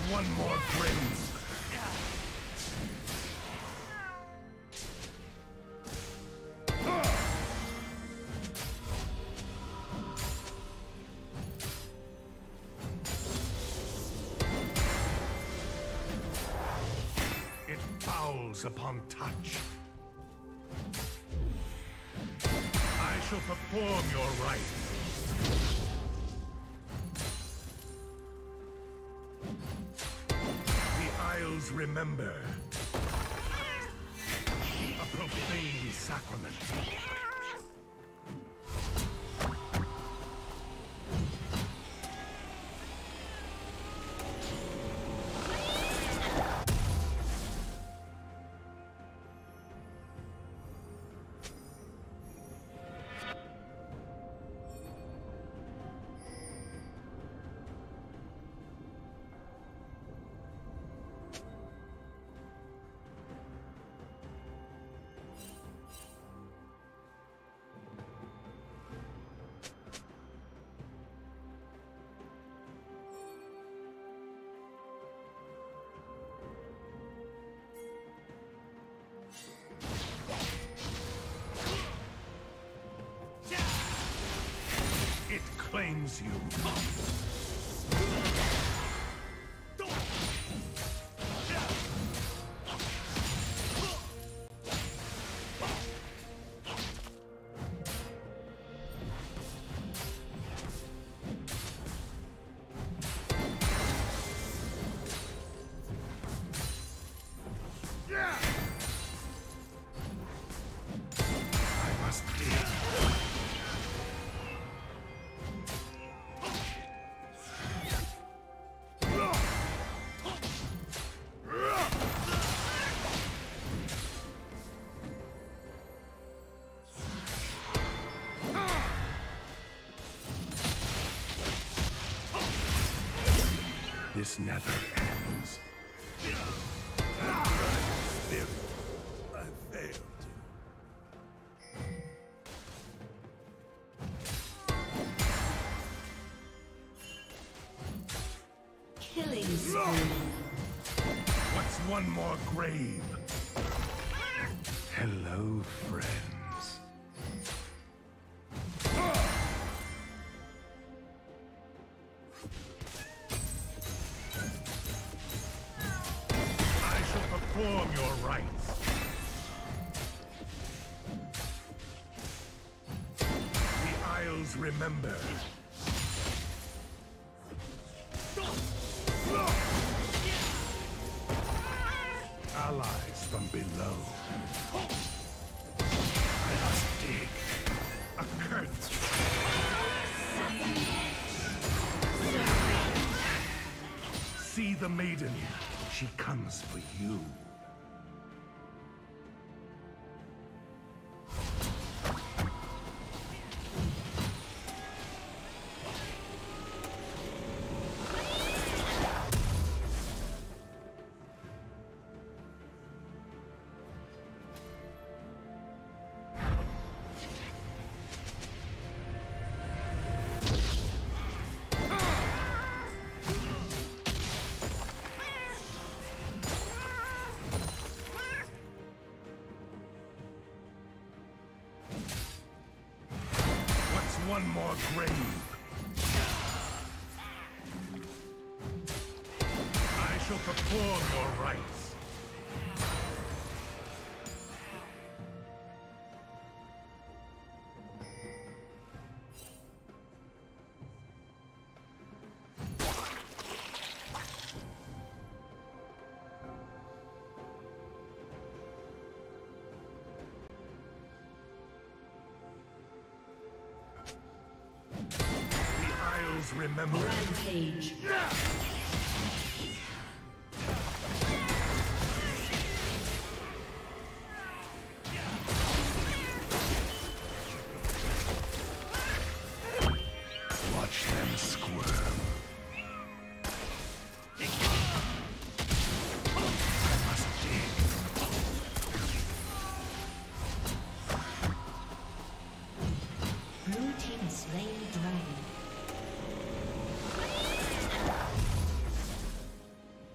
one more grave? It fouls upon touch. I shall perform your rites. Remember, a profane sacrament. Claims you. I must dig. This never ends. Spirit, I failed you. Killing spree. What's one more grave? Hello, friends. Perform your rites. The Isles remember. Allies from below. I must dig. A curse. See the maiden. She comes for you. One more grave. I shall perform your rites. Remember. Rampage. Watch them squirm. I must dig. Blue team has slain the dragon.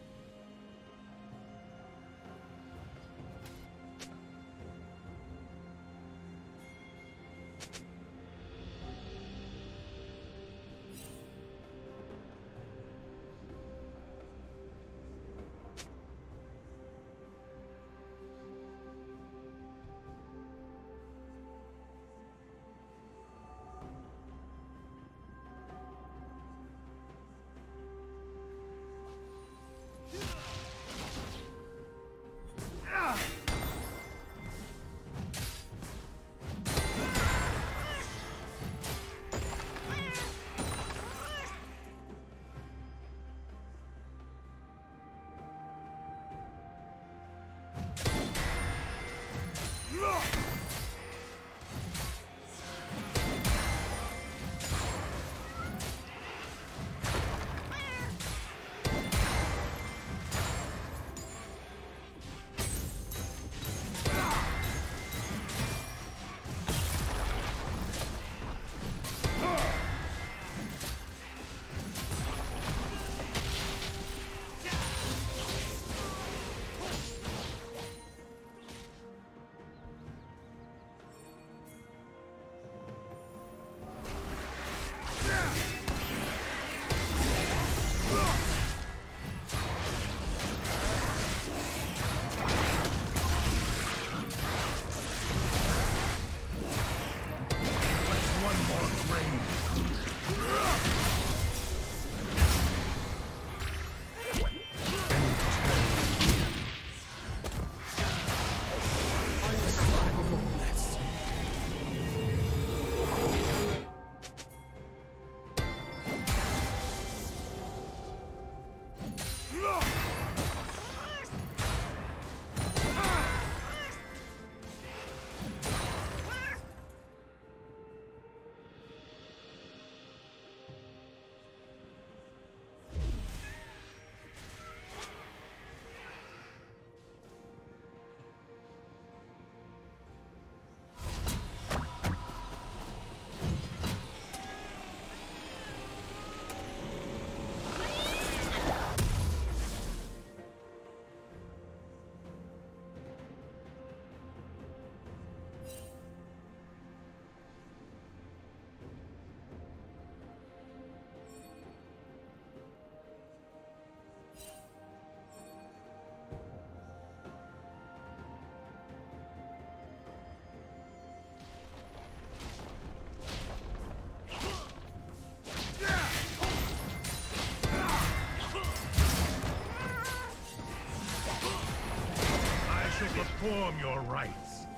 perform your rites.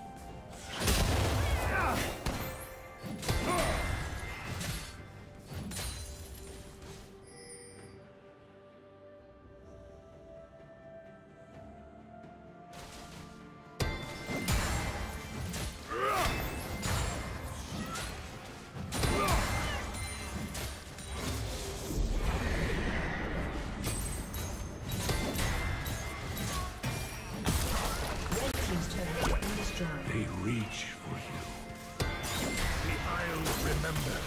They reach for you. The Isles remember.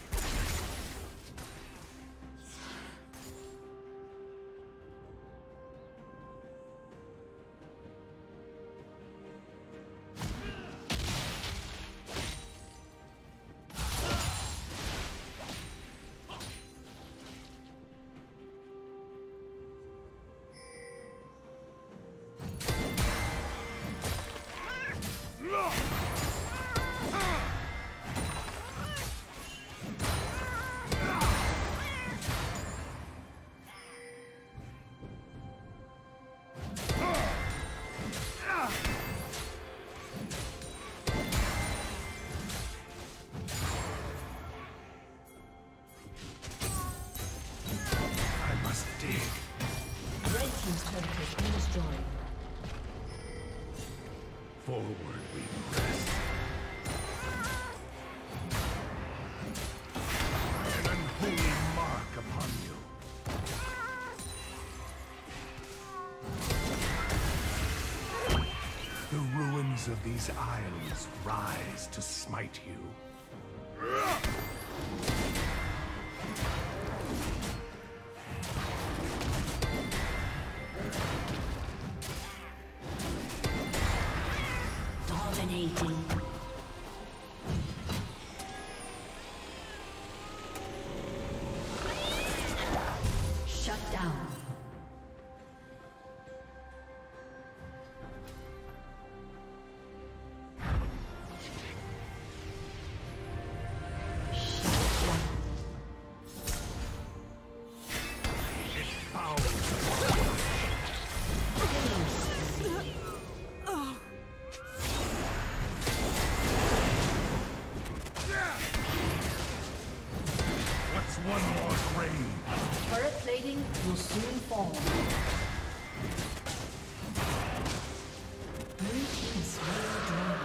Forward we press. An unholy mark upon you. The ruins of these isles rise to smite you. Dominating. Shut down. One more grave. Turret plating will soon fall. Blue team slain the dragon.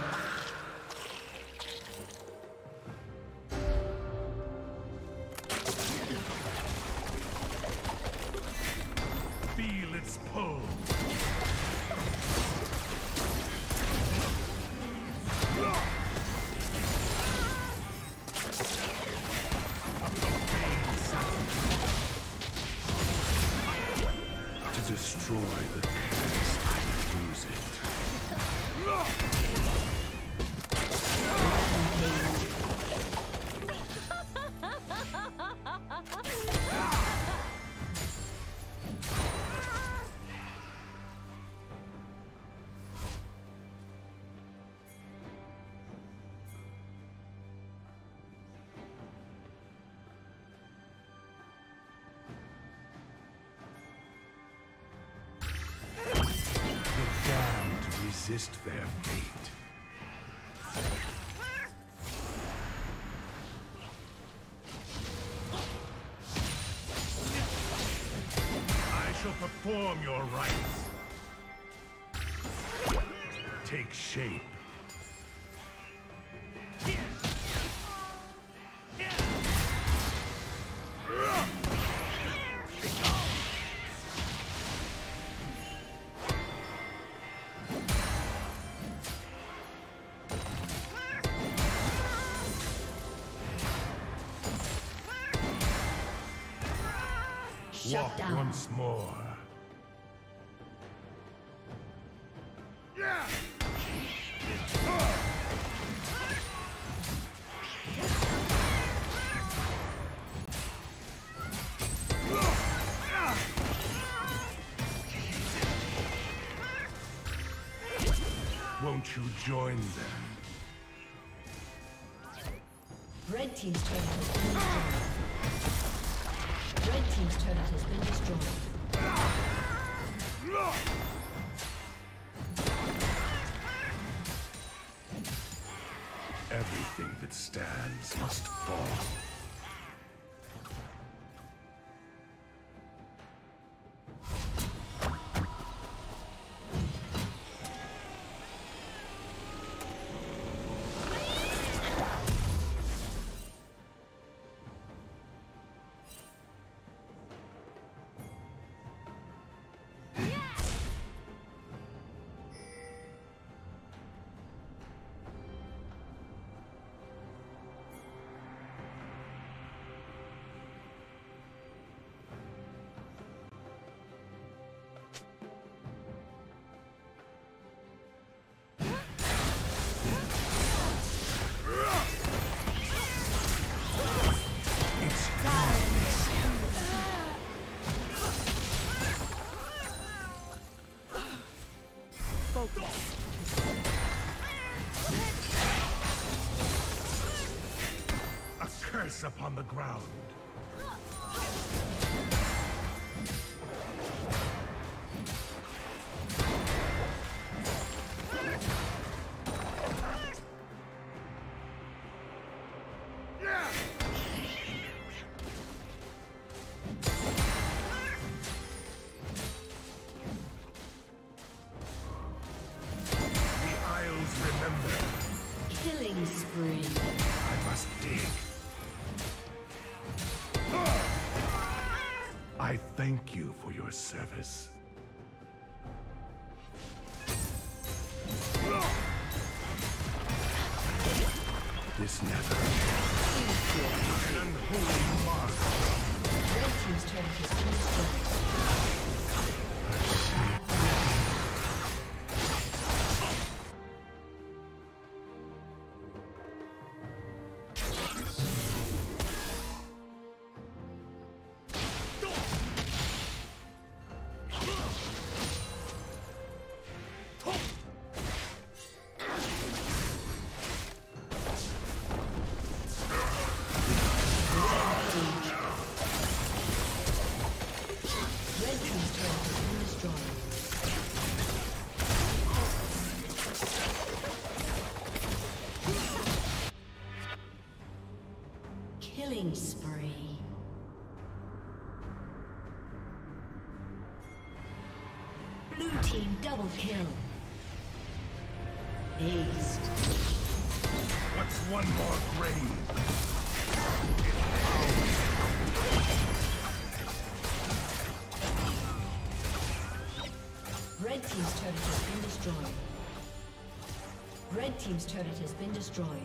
Feel its pull. Destroy the curse, I use it. Resist their fate. I shall perform your rites. Take shape. Walk down. Once more. Won't you join them? Red team's turret has been destroyed. Red team's turret has been destroyed. Everything that stands must fall. Upon the ground. The Isles remember. Killing spree. I must dig. I thank you for your service. This never. An unholy mark. Red team's turret has been destroyed. Killing spree. Blue team double kill. Aced. What's one more grave? Red team's turret has been destroyed. Red team's turret has been destroyed.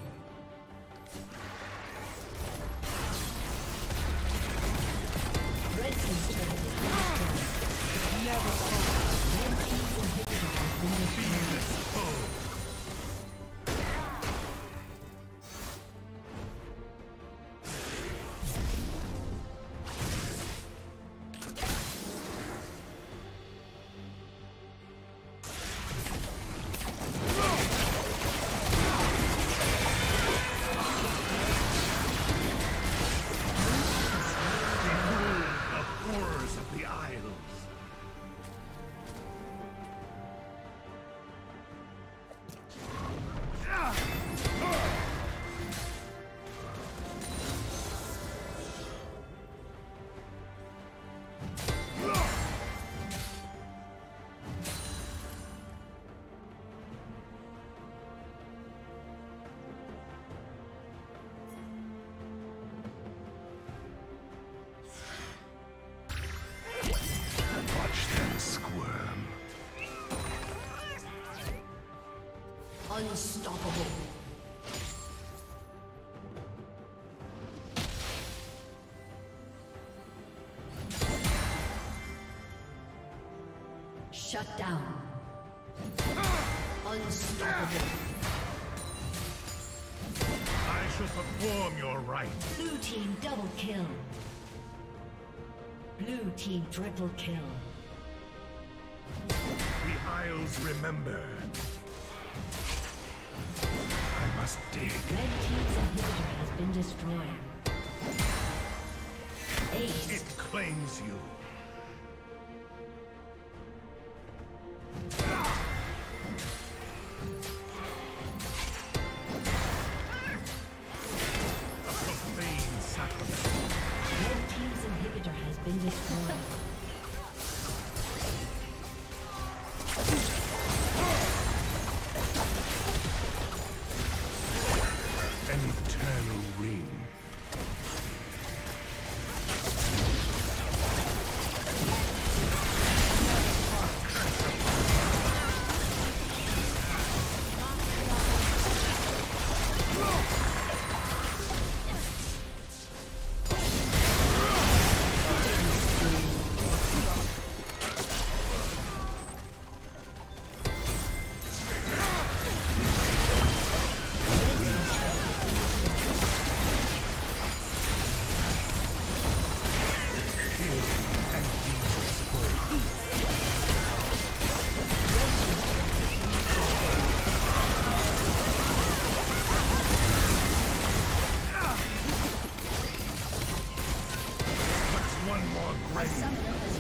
Red team's turret has been destroyed. Never fall. Red team's inhibitor has been destroyed. Unstoppable. Shut down. Unstoppable. I shall perform your right. Blue team double kill. Blue team triple kill. The Isles remember. I must dig. Red team's inhibitor has been destroyed. Ace. It claims you. An eternal ring. One more grave.